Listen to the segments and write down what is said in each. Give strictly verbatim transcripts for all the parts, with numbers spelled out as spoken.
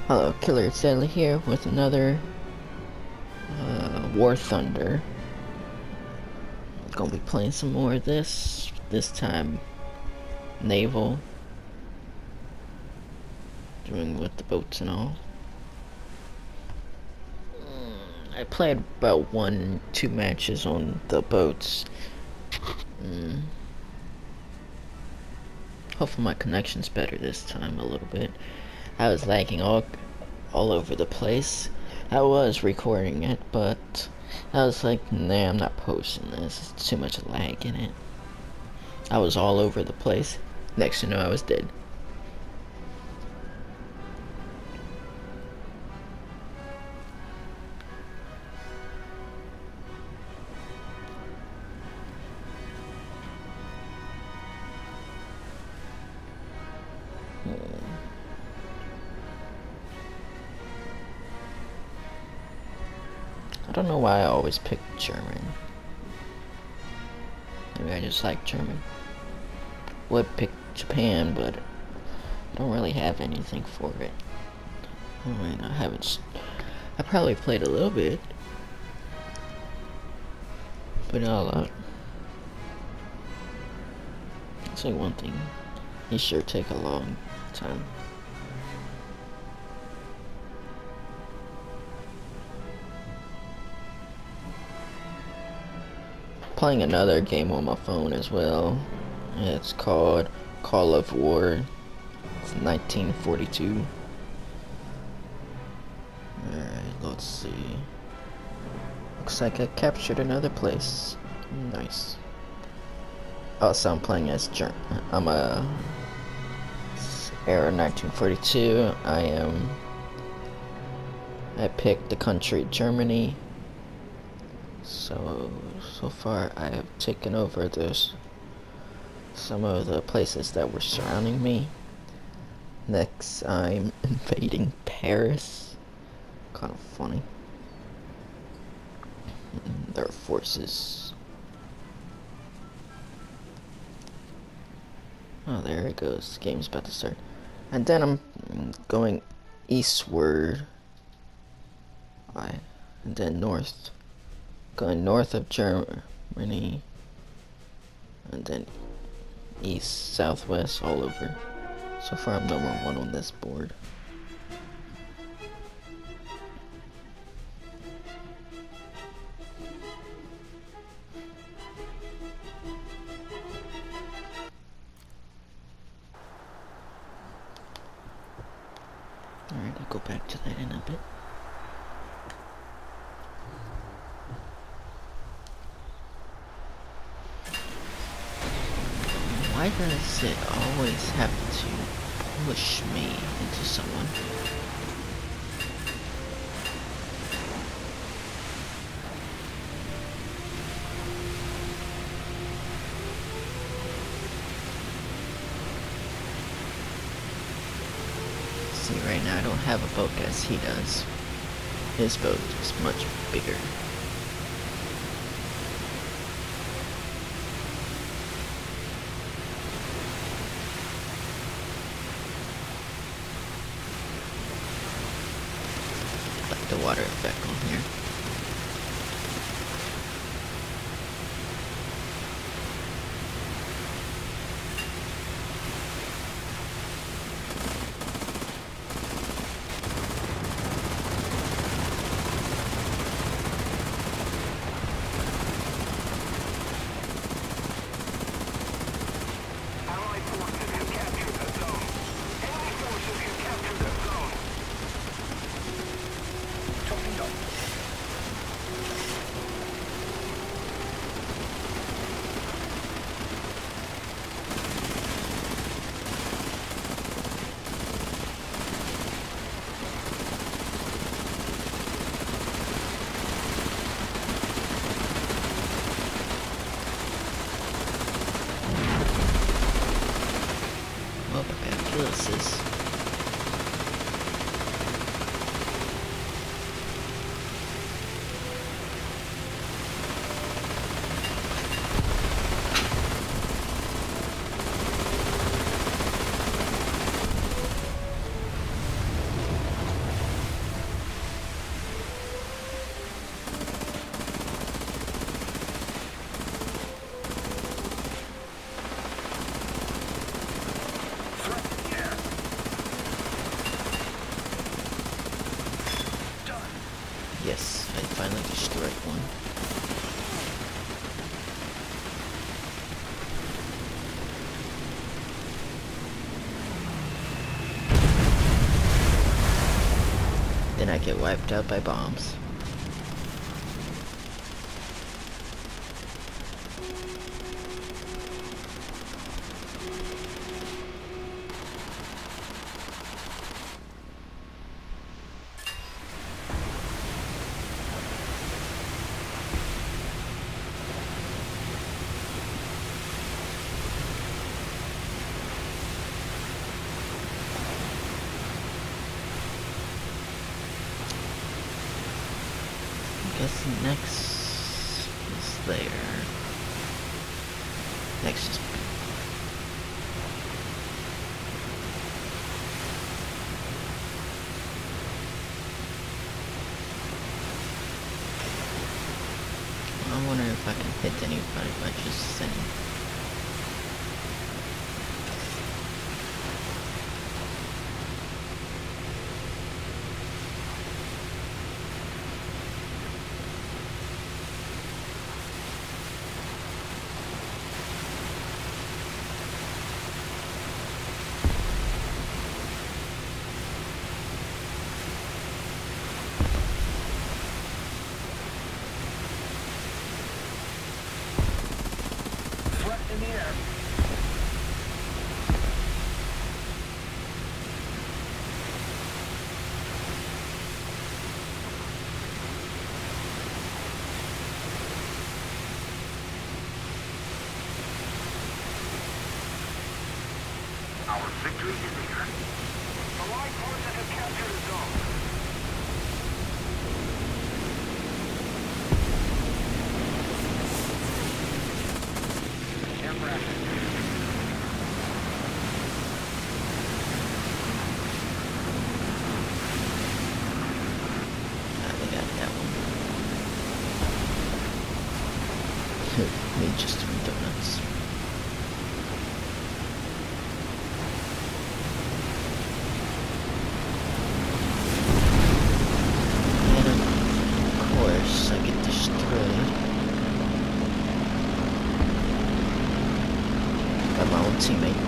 Hello, Killer Sadly here with another uh, War Thunder. Gonna be playing some more of this. This time, naval, doing with the boats and all. I played about one, two matches on the boats. Mm. Hopefully my connection's better this time a little bit. I was lagging all all over the place. I was recording it, but I was like, nah, I'm not posting this. It's too much lag in it. I was all over the place. Next to know, I was dead. I don't know why I always pick German. Maybe I just like German. Would pick Japan, but I don't really have anything for it. I mean, I haven't. I probably played a little bit, but not a lot. I'll say one thing: he sure take a long time. Playing another game on my phone as well. It's called Call of War. It's nineteen forty-two. Alright, let's see. Looks like I captured another place. Nice. Also, I'm playing as German. I'm a era nineteen forty-two. I am. I picked the country Germany. So, so far I have taken over this, some of the places that were surrounding me. Next, I'm invading Paris. Kind of funny. Their forces. Oh, there it goes. The game's about to start. And then I'm going eastward. I, and then north. Going north of Germany, and then east, southwest, all over. So far I'm number one on this board. Alright, I'll go back to that in a bit. Why does it always have to push me into someone? See, right now I don't have a boat as he does. His boat is much bigger. The water effect on here. Allied forces have captured the zone. Enemy forces have captured the zone. Talking up. finally destroyed one. Then I get wiped out by bombs. I guess next is there. Next is I wonder if I can hit anybody by just saying. Threat in the air. Our victory is near. Allied forces have captured a zone. Ah, they got that one. Me just three donuts. And of course, I get destroyed by my own teammate.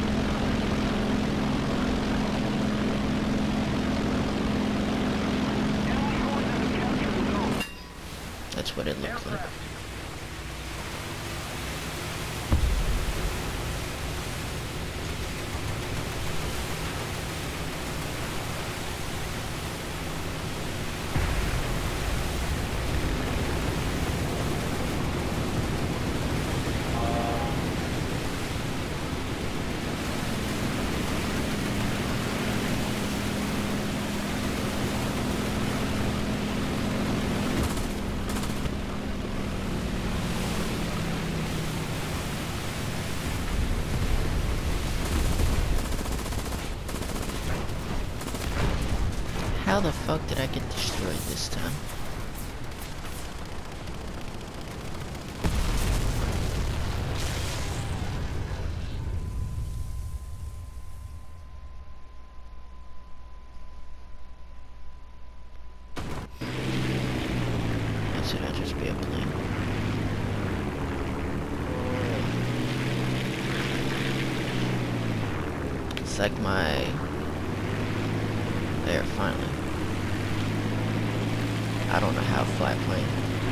Enemy forces have captured the zone. That's what it looks like. Aircraft. How the fuck did I get destroyed this time? Why should I just be a plane? It's like my... There, finally. I don't know how to fly a plane.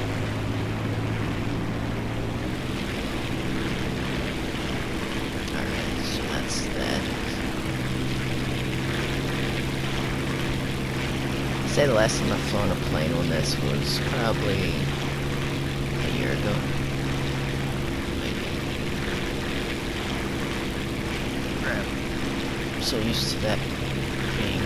Alright, so that's that. I'd say the last time I've flown a plane on this was probably a year ago. Maybe. I'm so used to that being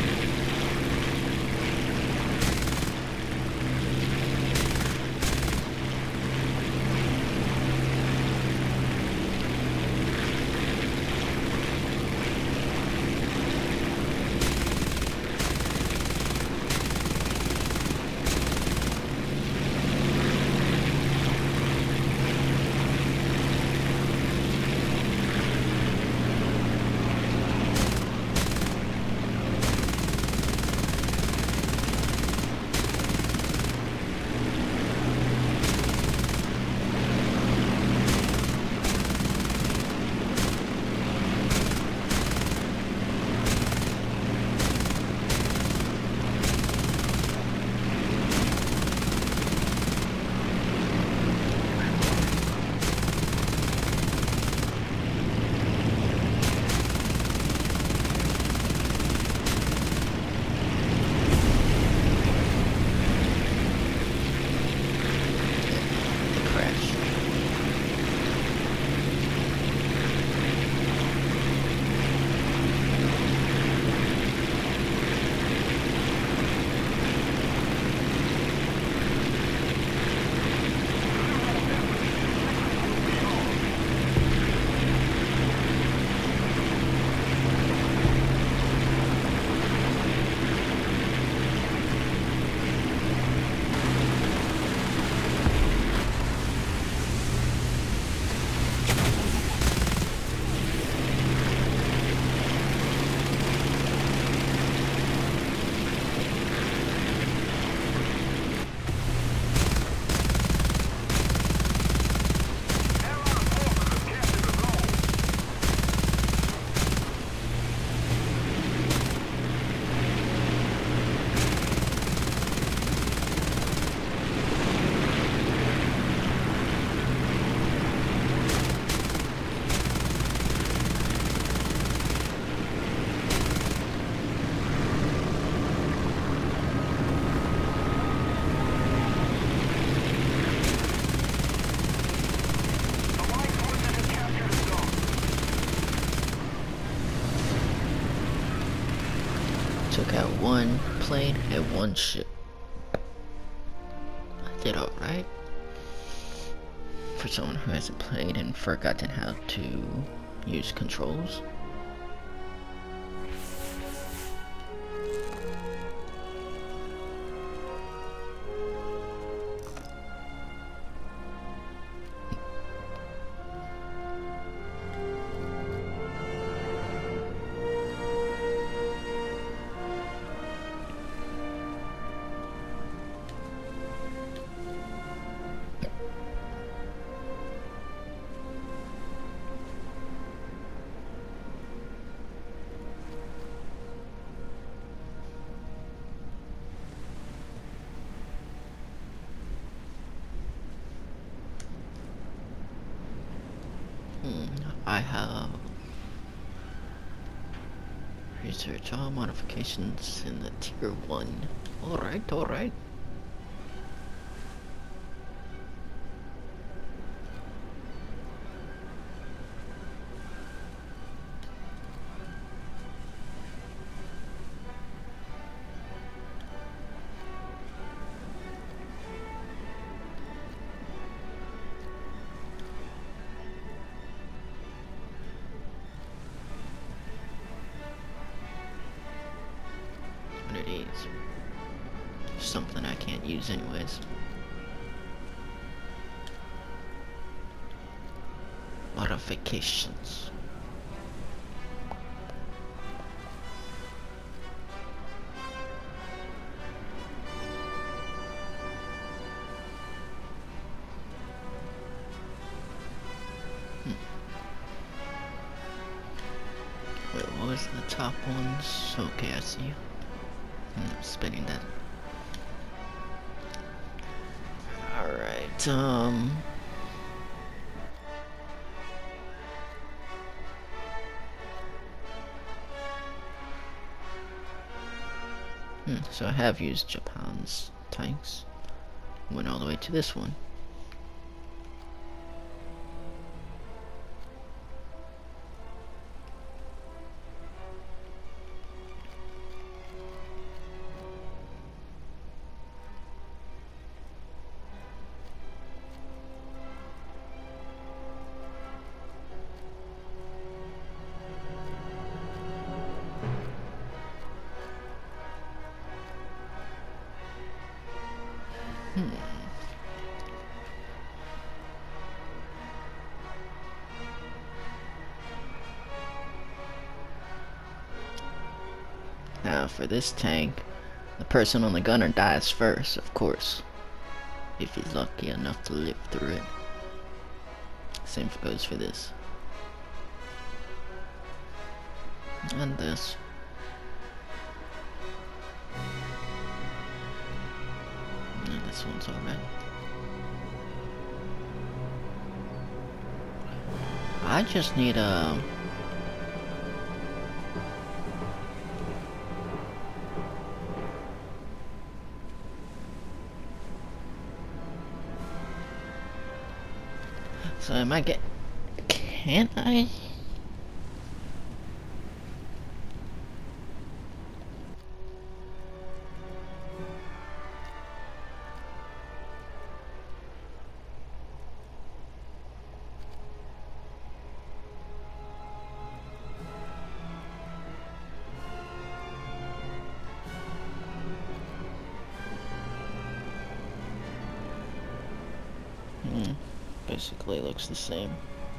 took out one plane and one ship. I did alright. For someone who hasn't played and forgotten how to use controls. I have research all modifications in the tier one. Alright, alright. Something I can't use anyways. Modifications. Hmm. Wait, what was the top ones? Okay, I see. I'm spinning that. Alright, um... Hmm, so I have used Japan's tanks. Went all the way to this one. Hmm. Now for this tank, the person on the gunner dies first, of course, if he's lucky enough to live through it. Same goes for this. And this. And this one's alright. I just need a... So I might get... Can't I? Hmm. Basically looks the same.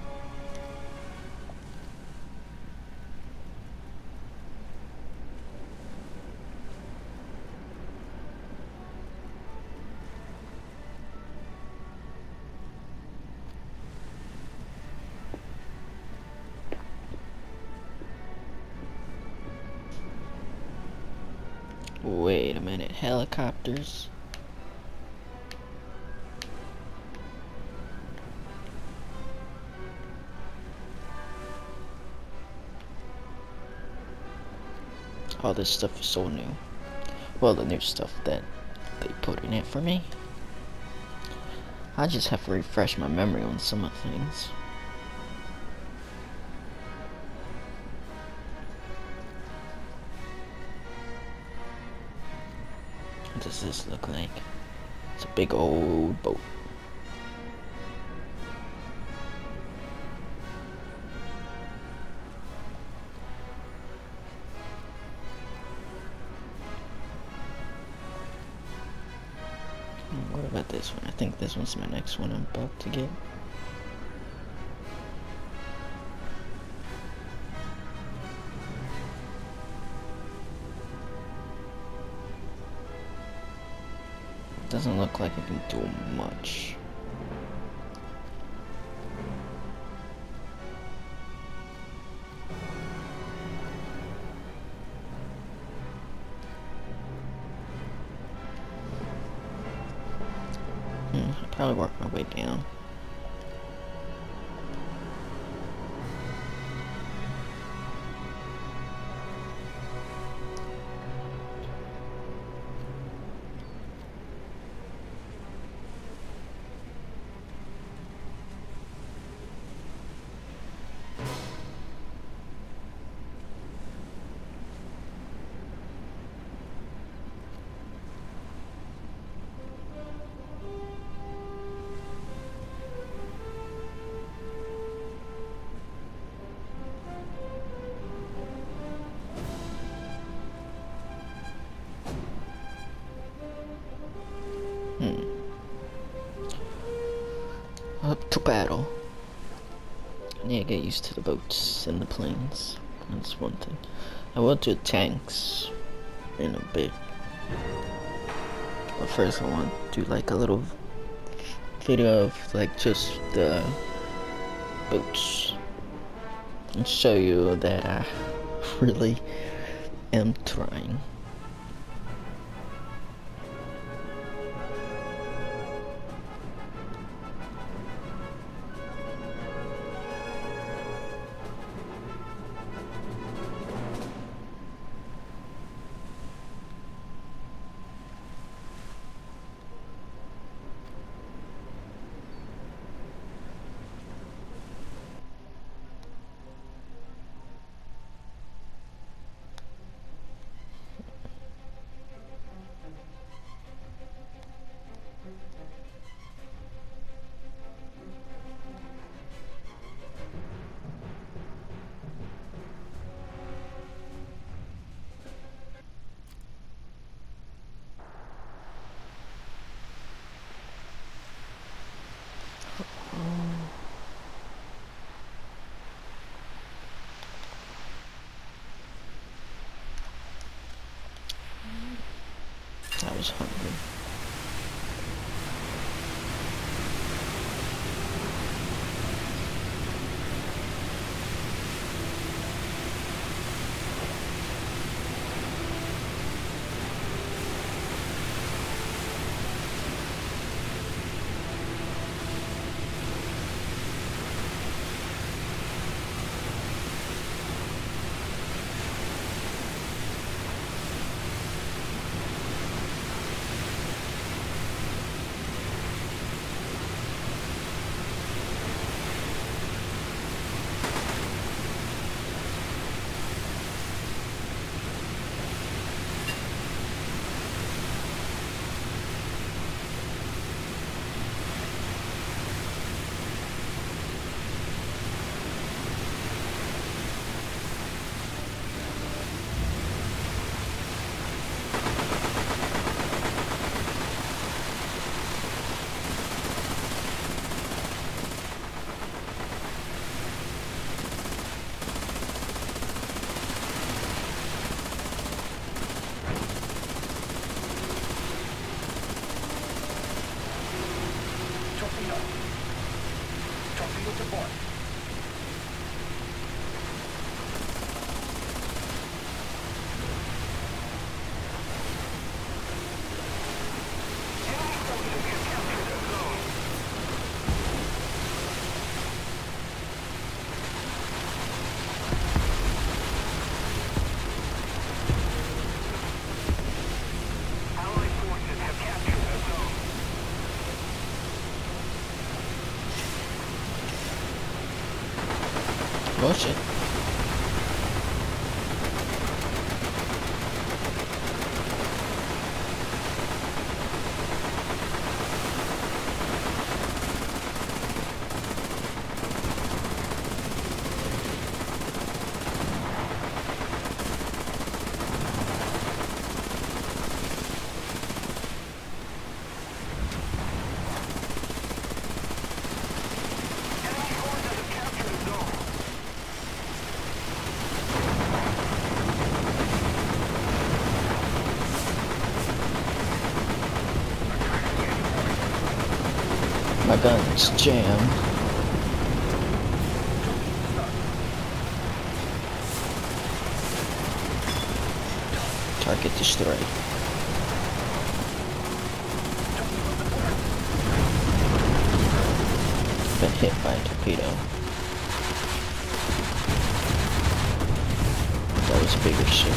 Wait a minute, helicopters? All this stuff is so new. Well, the new stuff that they put in it for me. I just have to refresh my memory on some of the things. What does this look like? It's a big old boat. What about this one? I think this one's my next one I'm about to get. Doesn't look like it can do much. Hmm, I'll probably work my way down. Hmm. Up to battle. I need to get used to the boats and the planes. That's one thing. I will do tanks in a bit. But first I want to do like a little video of like just the boats. And show you that I really am trying. I was hungry. Oh shit. My gun's jammed. Target destroyed. Been hit by a torpedo. That was a bigger ship.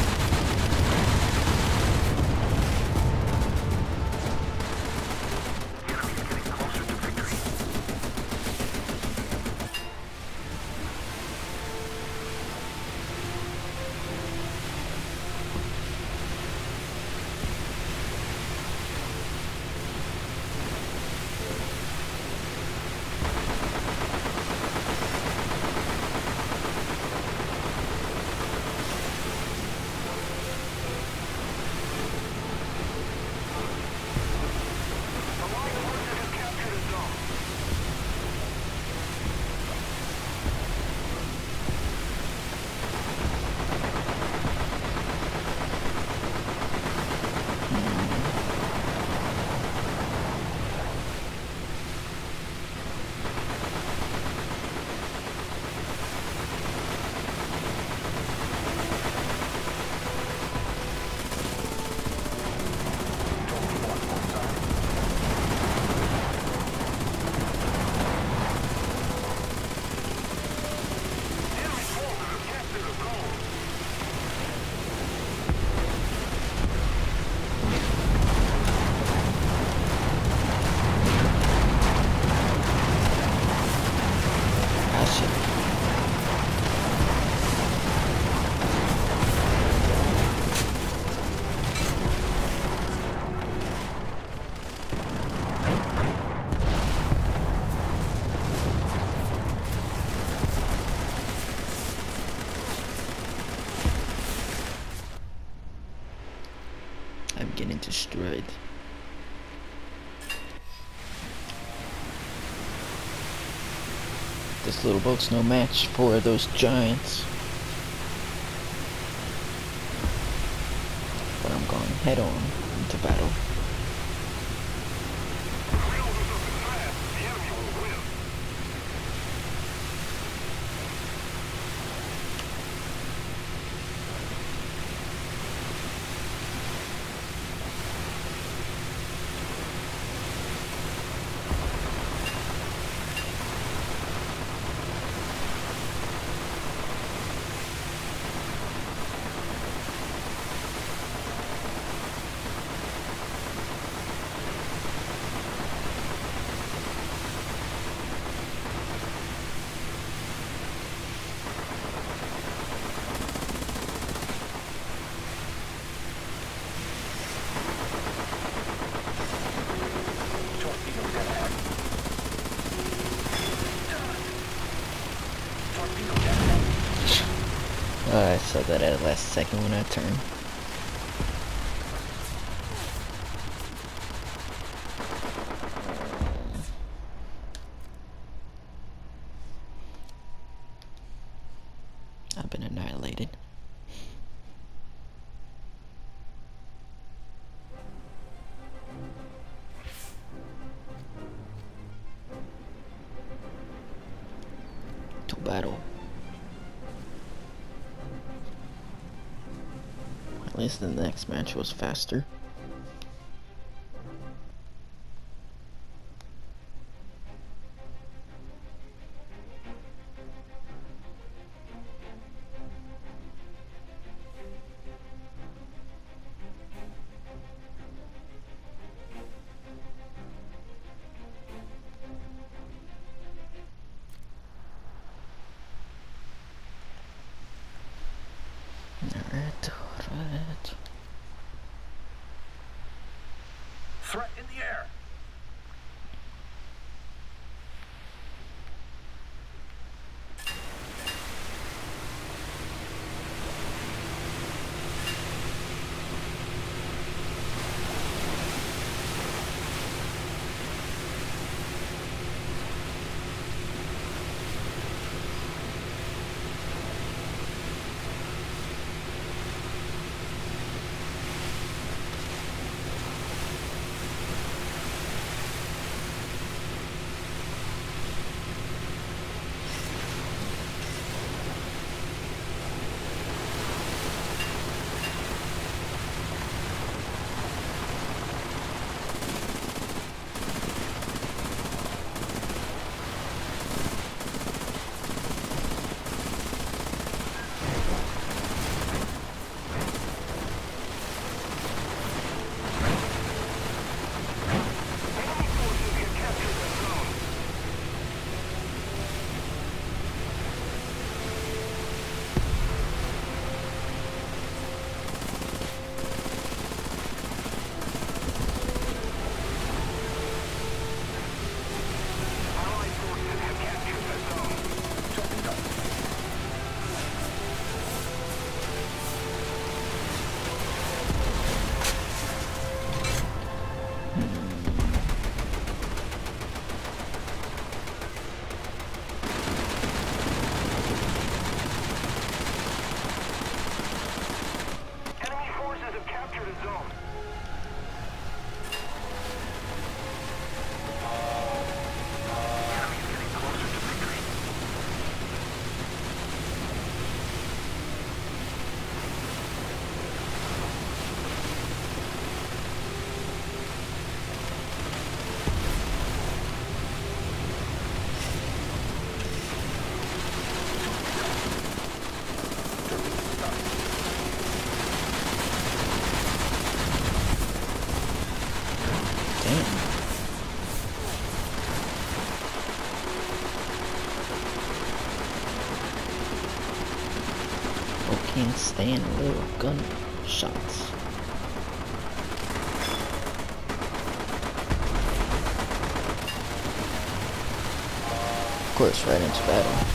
I'm getting destroyed. This little boat's no match for those giants. But I'm going head on into battle. Oh, I saw that at the last second when I turned. I've been annihilated. To battle. At least the next match was faster. Alright, alright. Threat in the air. can't stand little gunshots. Of course, right into battle.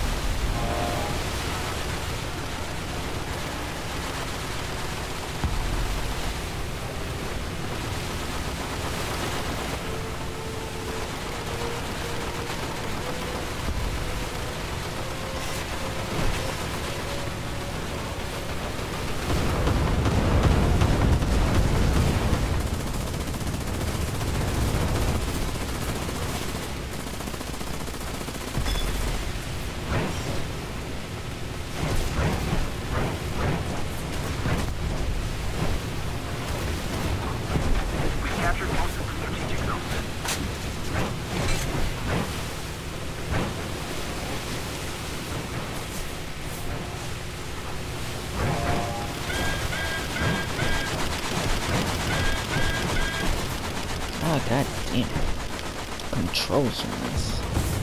Ah, god damn. Controls on this.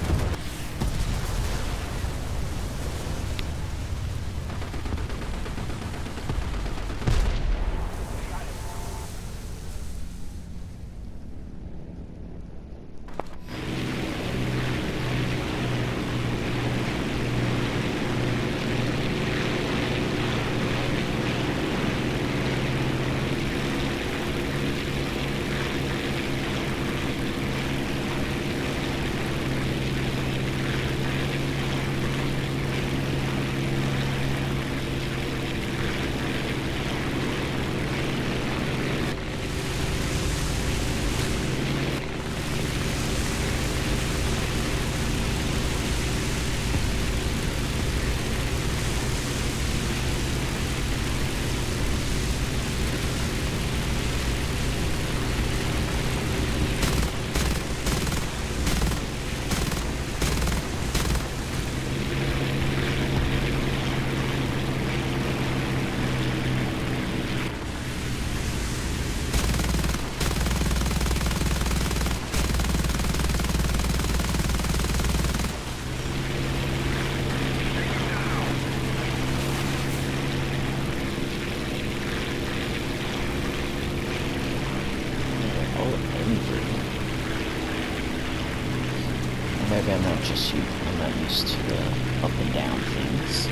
Maybe I'm not just used, I'm not used to the up and down things.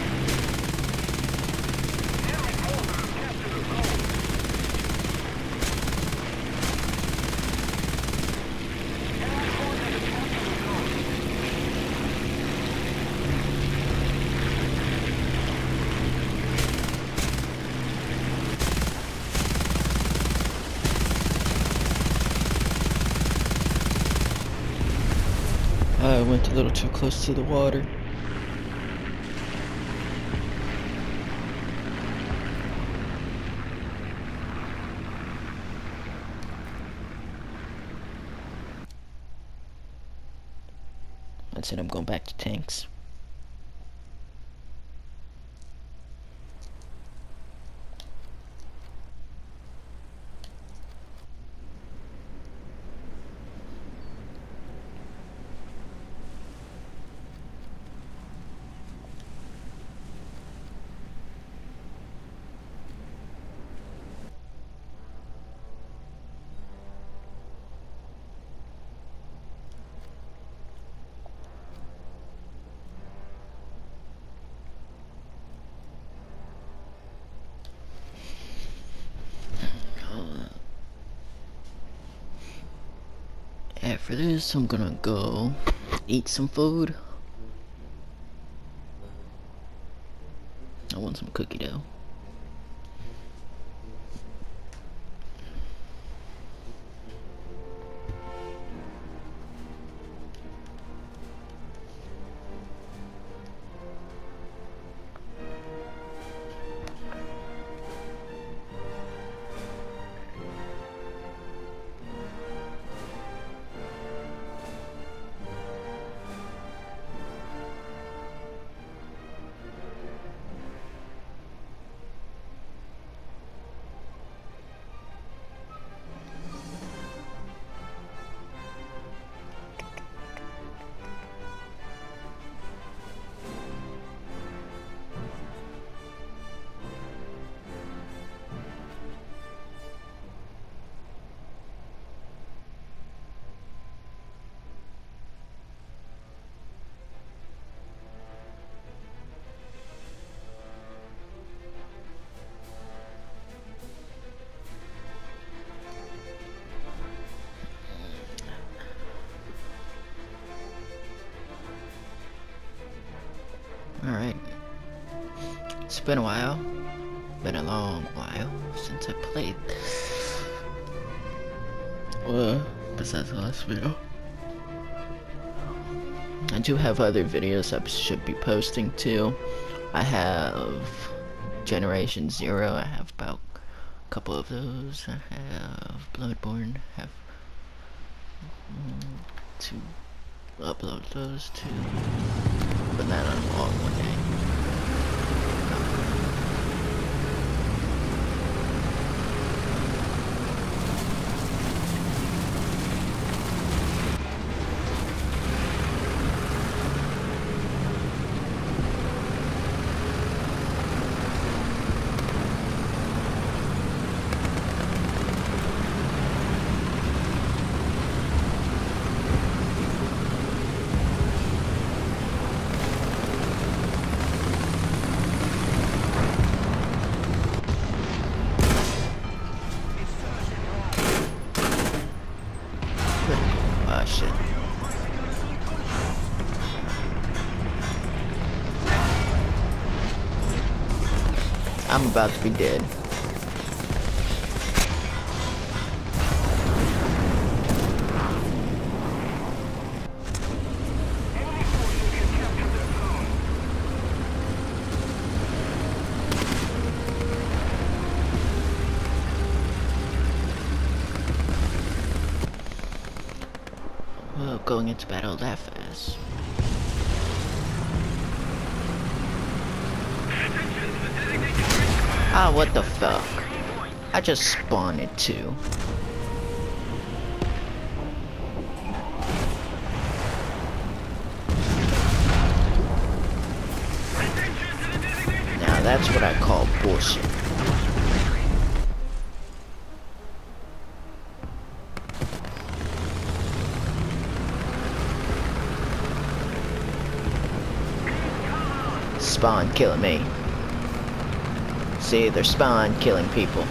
I went a little too close to the water. That's it, I'm going back to tanks. After this, I'm gonna go eat some food. I want some cookie dough. It's been a while. Been a long while since I played. Well, besides the last video. I do have other videos I should be posting too. I have Generation Zero. I have about a couple of those. I have Bloodborne. I have mm, to upload those too. But that on a long one day. Oh shit. I'm about to be dead. Well, going into battle that fast. Ah, what the fuck? I just spawned it too. Now that's what I call bullshit. Spawn killing me. See, they're spawn killing people.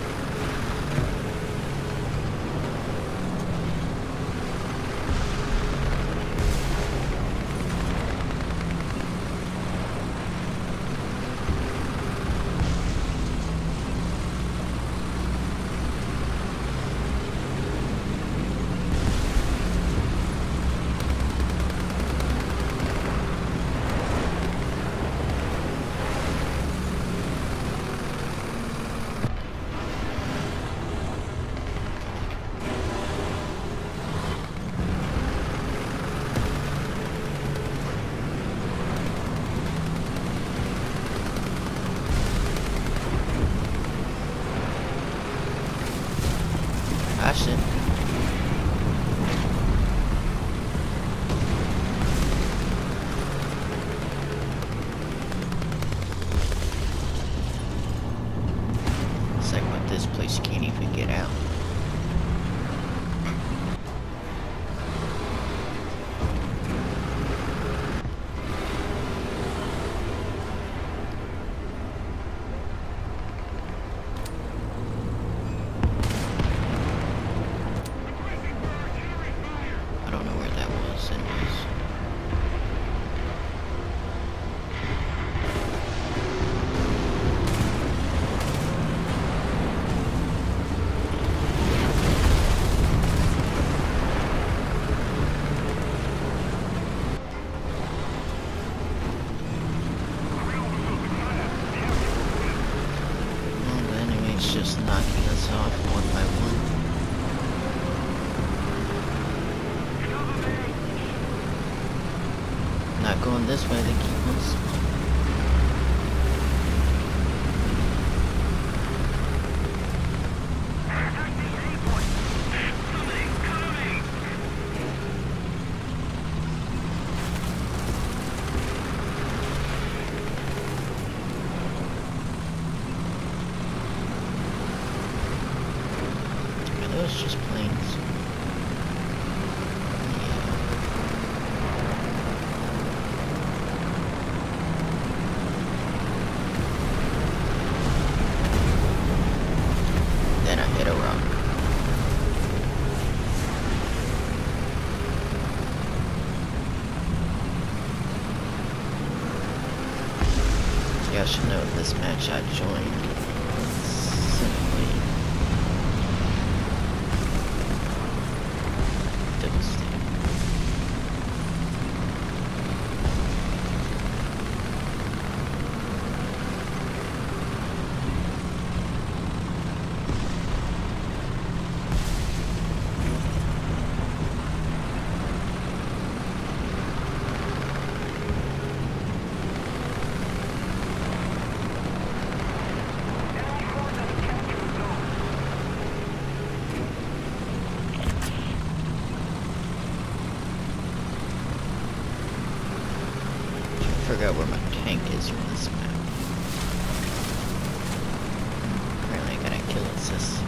Ah, shit. It's like, but this place can't even get out. Just knocking us off one by one. Not going this way, they keep on spawning. It's just planes. Then I hit a rock. Yeah, should note this match I joined simply devastating. Figure out where my tank is from this map. Apparently I gotta kill Assist.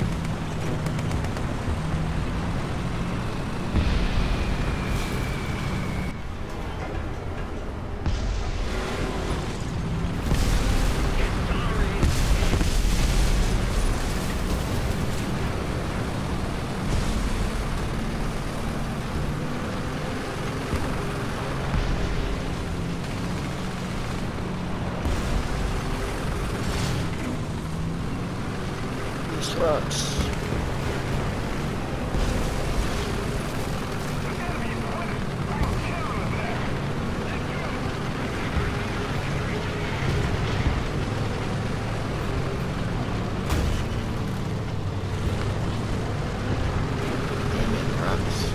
Rocks. Damn it, rocks.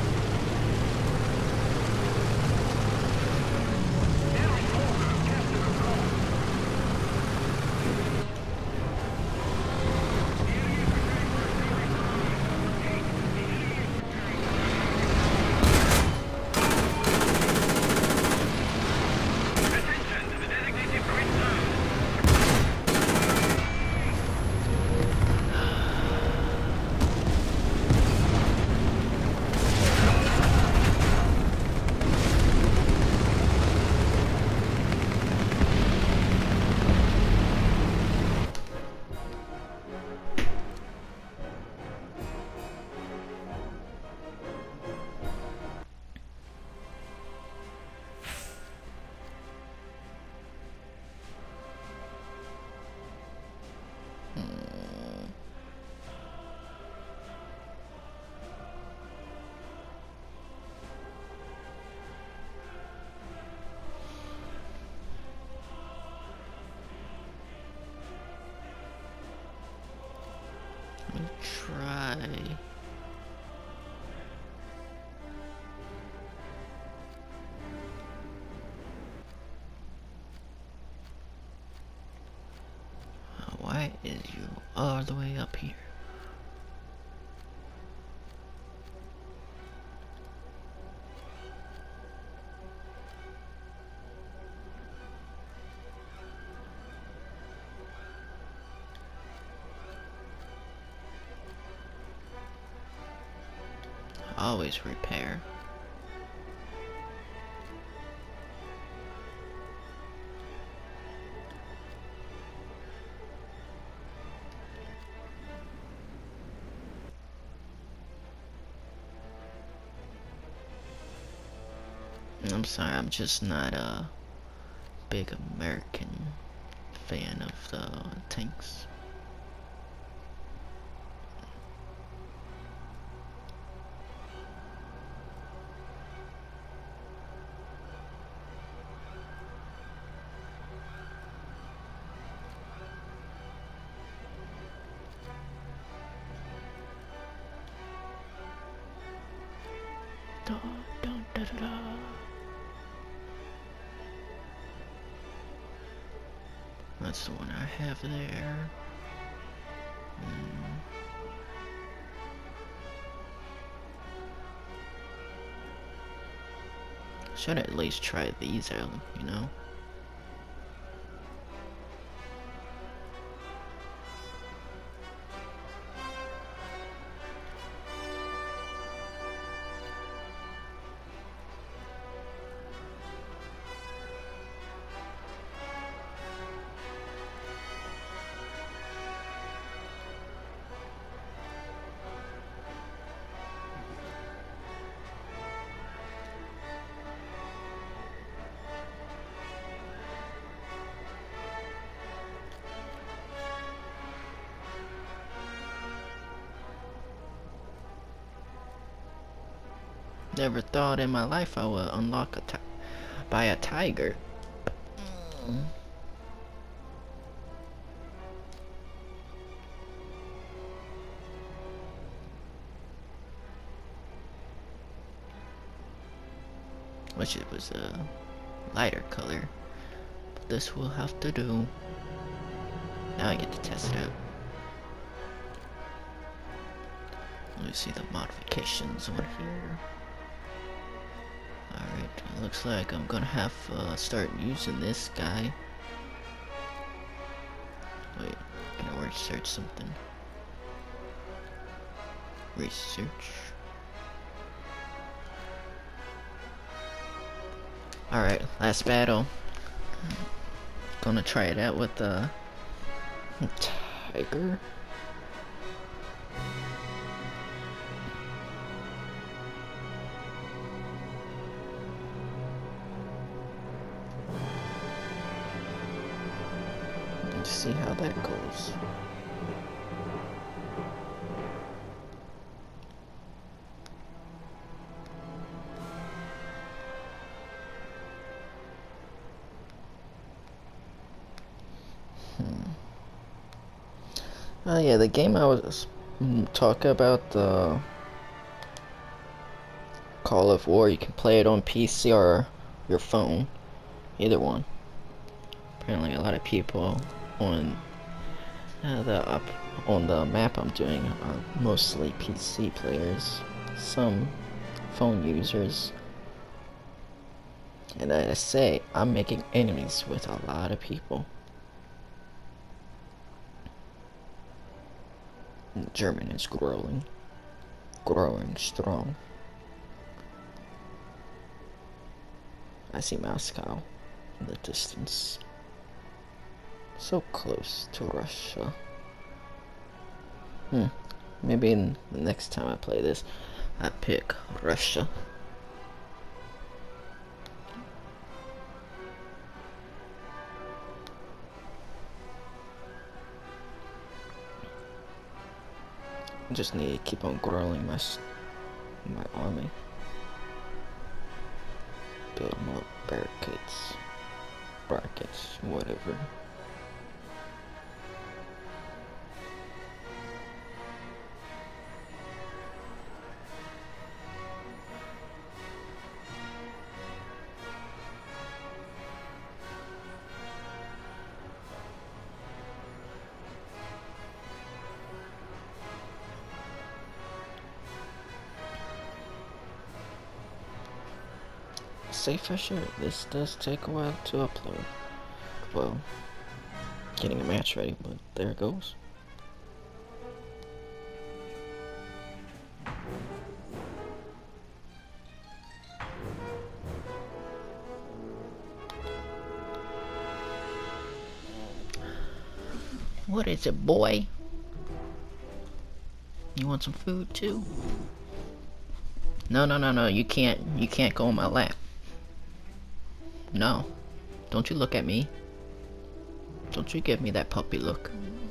Try. Why is you all the way up here? Always repair. I'm sorry, I'm just not a big American fan of the tanks. Da, da, da, da, da. That's the one I have there. Hmm. Should at least try these out, you know? Never thought in my life I would unlock a ti by a tiger. Mm. Wish it was a lighter color, but this will have to do. Now I get to test it out. Let me see the modifications on here. Alright, it looks like I'm gonna have to uh, start using this guy. Wait, can I research something? Research. Alright, last battle. Gonna try it out with the tiger. Let's see how that goes. Oh yeah, the game I was mm, talking about, the Call of War, you can play it on P C or your phone, either one. Apparently a lot of people on uh, the up on the map I'm doing are mostly P C players, some phone users. And I say, I'm making enemies with a lot of people. German is growing, growing strong. I see Moscow in the distance, so close to Russia. Hmm, maybe in the next time I play this, I pick Russia. I just need to keep on growing my my army. Build more barricades, brackets, whatever. Say for sure, this does take a while to upload. Well, getting a match ready, but there it goes. What is it, boy? You want some food too? No, no, no, no, you can't, you can't go on my lap. No, don't you look at me. Don't you give me that puppy look.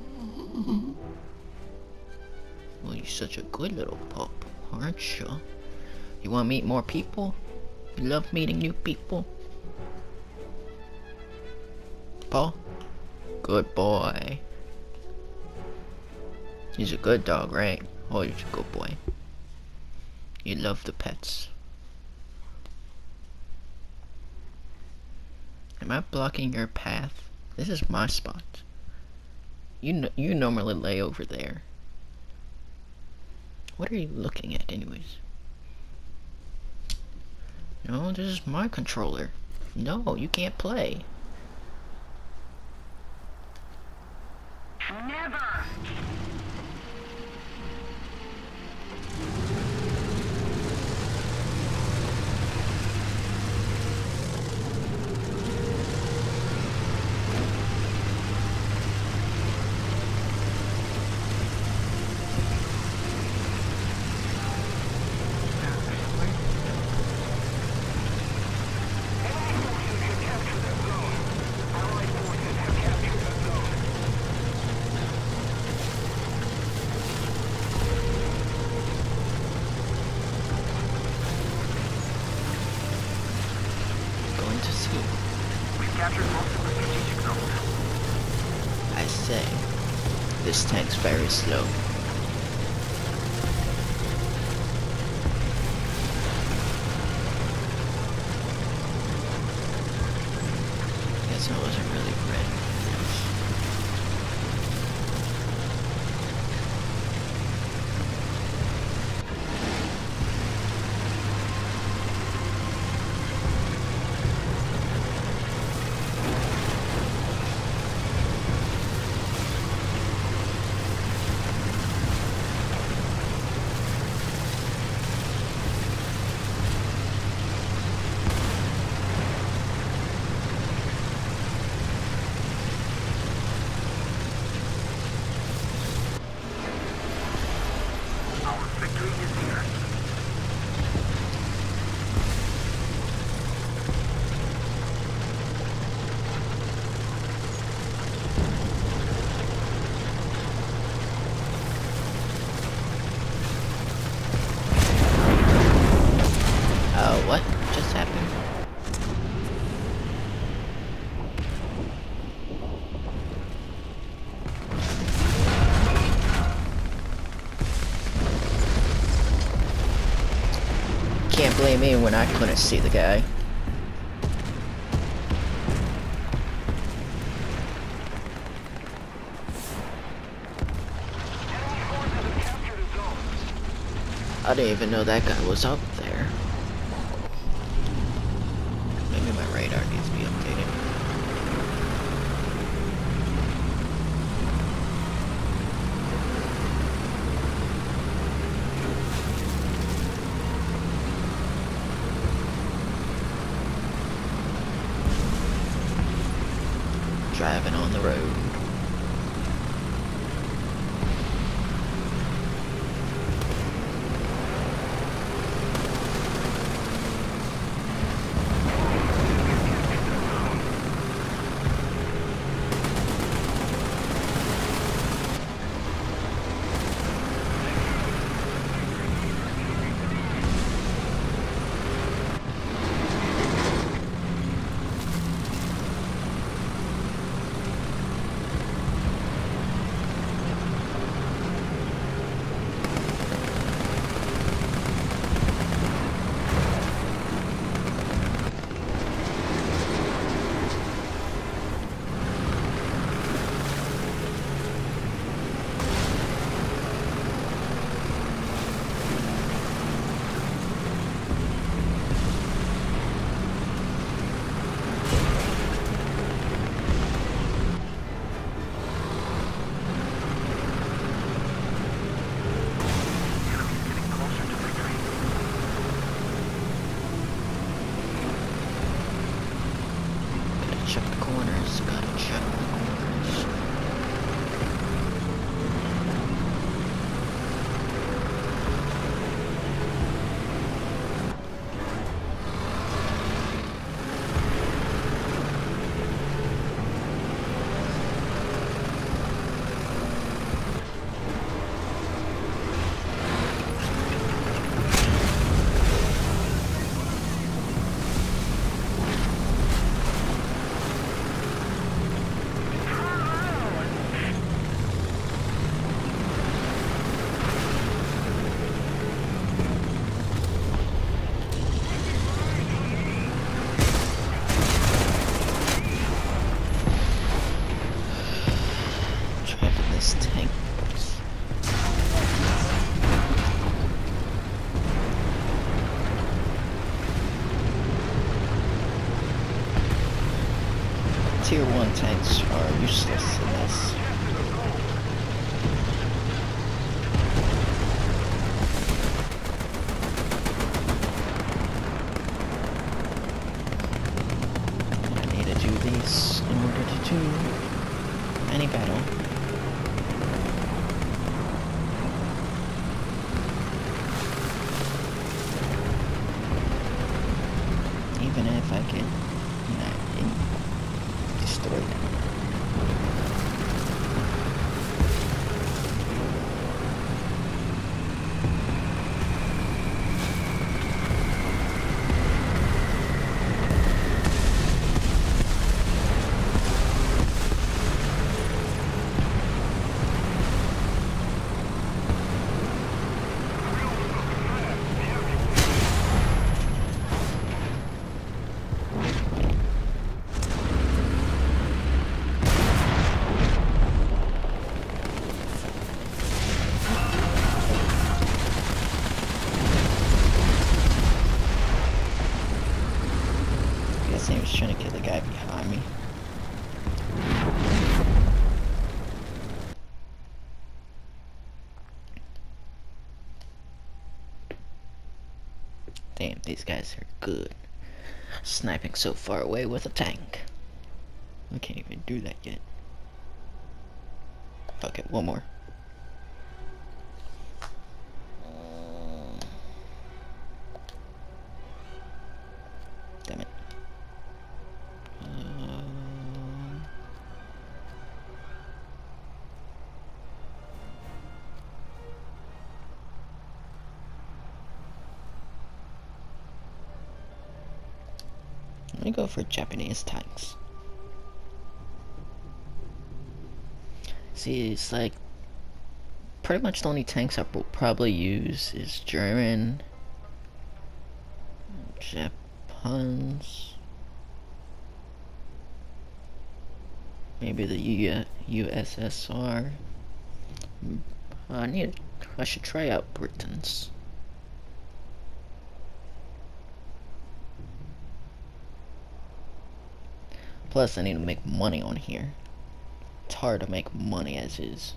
Well, you're such a good little pup, aren't you? You want to meet more people? You love meeting new people? Paul? Good boy. He's a good dog, right? Oh, he's a good boy. You love the pets. Am I blocking your path? This is my spot. You n you normally lay over there. What are you looking at anyways? No, this is my controller. No, you can't play. Never! All forces should capture that zone. this tank's very slow. Guess I wasn't really ready for this. What just happened? Can't blame me when I couldn't see the guy. I didn't even know that guy was up there. Maybe my radar needs to be updated. Driving on the road. Check the corners, gotta check the corners. Tier one tanks are useless in this. I need to do these in order to do any battle. Even if I get not in destroyed. Damn, these guys are good. Sniping so far away with a tank. I can't even do that yet. Okay, one more. Damn it. Um, let me go for Japanese tanks. See, it's like pretty much the only tanks I will probably use is German, Japans, maybe the U U S S R. I need. I should try out Britain's. Plus, I need to make money on here. It's hard to make money as is.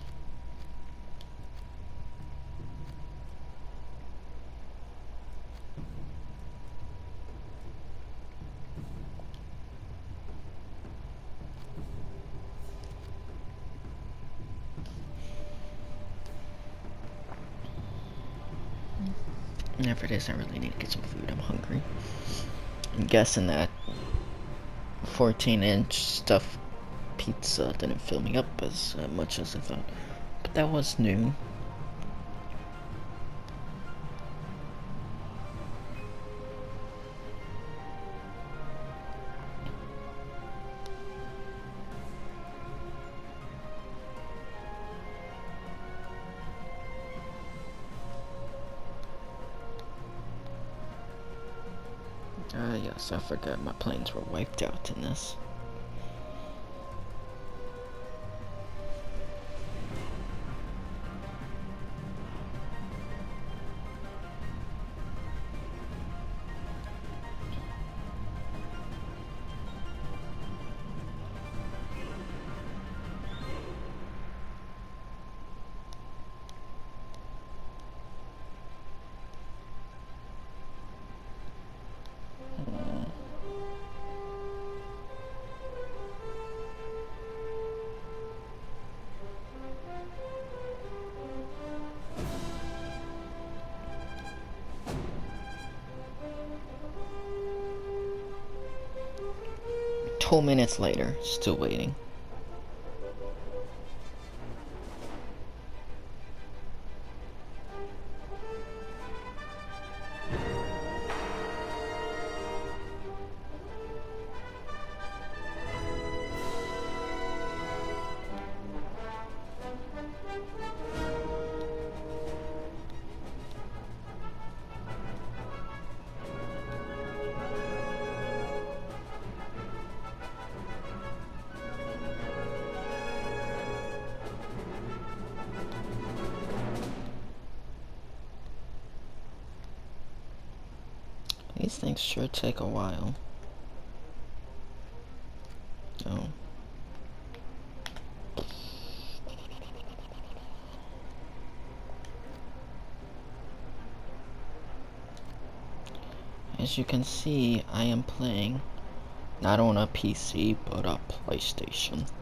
And after this, I really need to get some food. I'm hungry. I'm guessing that fourteen inch stuffed pizza didn't fill me up as uh, much as I thought. But that was noon. Ah, uh, yes, I forgot my planes were wiped out in this. Two minutes later, still waiting. These things sure take a while. Oh. As you can see, I am playing not on a P C, but a PlayStation.